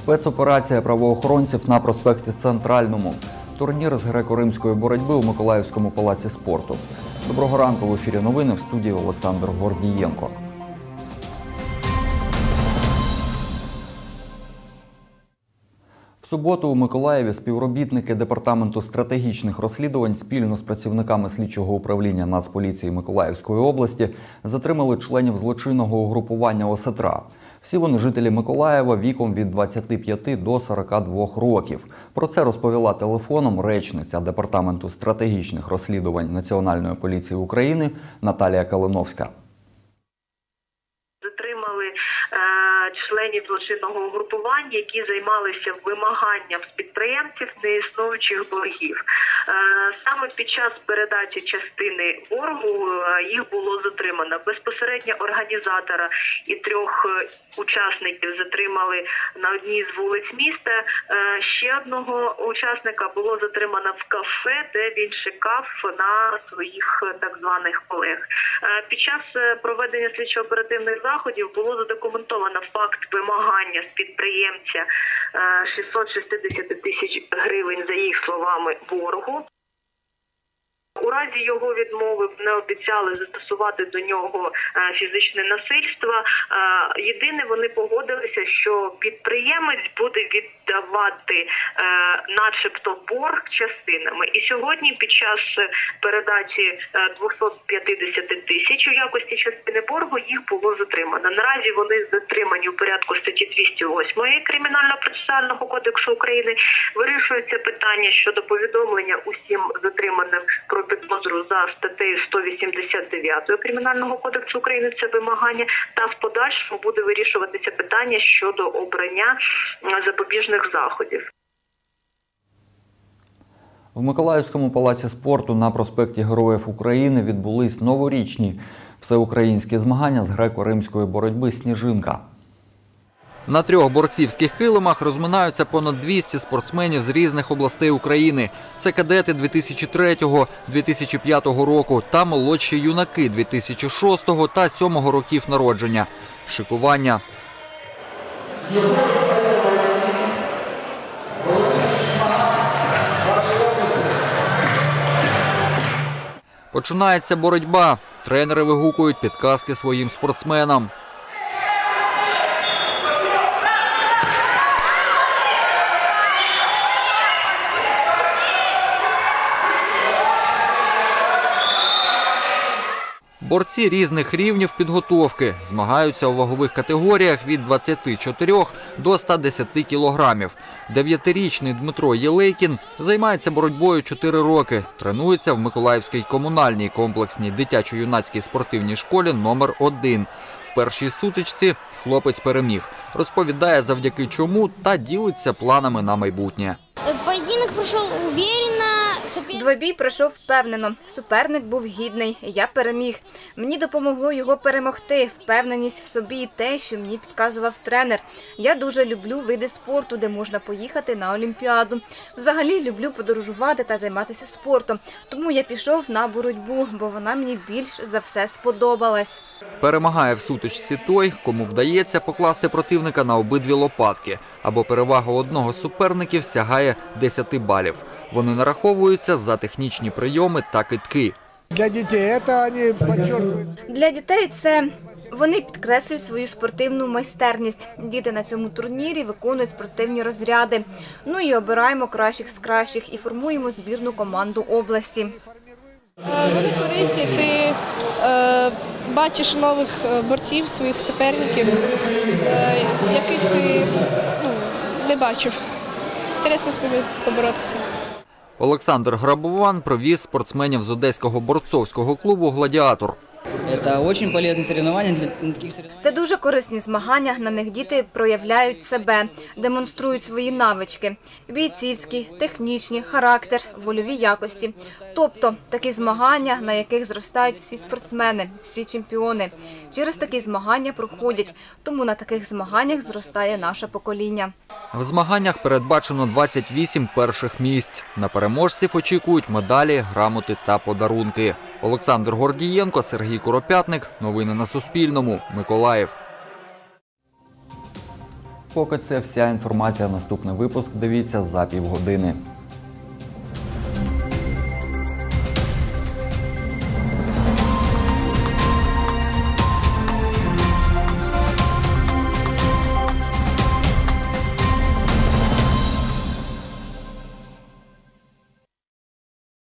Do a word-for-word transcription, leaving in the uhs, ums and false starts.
Спецоперація правоохоронців на проспекті Центральному. Турнір з греко-римської боротьби у Миколаївському палаці спорту. Доброго ранку, в ефірі новини, в студії Олександр Гордієнко. В суботу у Миколаєві співробітники Департаменту стратегічних розслідувань спільно з працівниками слідчого управління Нацполіції Миколаївської області затримали членів злочинного угрупування «Осетра». Всі вони жителі Миколаєва віком від двадцяти п'яти до сорока двох років. Про це розповіла телефоном речниця Департаменту стратегічних розслідувань Національної поліції України Наталія Калиновська. Членів злочинного угрупування, які займалися вимаганням з підприємців неіснуючих боргів. Саме під час передачі частини боргу їх було затримано. Безпосередньо організатора і трьох учасників затримали на одній з вулиць міста. Ще одного учасника було затримано в кафе, де він чекав на своїх так званих колег. Під час проведення слідчо-оперативних заходів було задокументовано факт вимагання з підприємця шістсот шістдесят тисяч гривень, за їх словами, боргу. У разі його відмови не обіцяли застосувати до нього фізичне насильство. Єдине, вони погодилися, що підприємець буде віддавати начебто борг частинами. І сьогодні під час передачі двохсот п'ятдесят тисяч у якості частини боргу їх було затримано. Наразі вони затримані у порядку статті двісті восьмої Кримінально-процесуального кодексу України. Вирішується питання щодо повідомлення усім затриманим про підозру за статтею сто вісімдесят дев'ять Кримінального кодексу України, це вимагання, та в подальшому буде вирішуватися питання щодо обрання запобіжних заходів. В Миколаївському палаці спорту на проспекті Героїв України відбулись новорічні всеукраїнські змагання з греко-римської боротьби «Сніжинка». На трьох борцівських килимах розминаються понад двісті спортсменів з різних областей України. Це кадети дві тисячі третього - дві тисячі п'ятого року та молодші юнаки дві тисячі шостого та дві тисячі сьомого років народження. Шикування. Починається боротьба. Тренери вигукують підказки своїм спортсменам. Борці різних рівнів підготовки змагаються у вагових категоріях від двадцяти чотирьох до ста десяти кілограмів. Дев'ятирічний Дмитро Єлейкін займається боротьбою чотири роки. Тренується в Миколаївській комунальній комплексній дитячо-юнацькій спортивній школі номер один. В першій сутичці хлопець переміг. Розповідає, завдяки чому, та ділиться планами на майбутнє. Поєдинок пройшов уверенно. Двобій пройшов впевнено. Суперник був гідний. Я переміг. Мені допомогло його перемогти. Впевненість в собі і те, що мені підказував тренер. Я дуже люблю види спорту, де можна поїхати на Олімпіаду. Взагалі люблю подорожувати та займатися спортом. Тому я пішов на боротьбу, бо вона мені більш за все сподобалась. Перемагає в сутичці той, кому вдається покласти противника на обидві лопатки, або перевага одного з суперників сягає десяти балів. Вони нараховуються за технічні прийоми та кидки. Для дітей це вони підчеркують. Для дітей це вони підкреслюють свою спортивну майстерність. Діти на цьому турнірі виконують спортивні розряди. Ну і обираємо кращих з кращих і формуємо збірну команду області. Вони корисні, ти е, бачиш нових борців, своїх суперників, е, яких ти ну, не бачив. Інтересно з ними поборотися. Олександр Грабован привіз спортсменів з одеського борцовського клубу «Гладіатор». Це дуже полезні соревновання для таких соревновань. Це дуже корисні змагання, на них діти проявляють себе, демонструють свої навички – бійцівські, технічні, характер, вольові якості. Тобто такі змагання, на яких зростають всі спортсмени, всі чемпіони. Через такі змагання проходять, тому на таких змаганнях зростає наше покоління. В змаганнях передбачено двадцять вісім перших місць. На переможців очікують медалі, грамоти та подарунки. Олександр Гордієнко, Сергій Куропятник. Новини на Суспільному. Миколаїв. Поки це вся інформація. Наступний випуск дивіться за півгодини.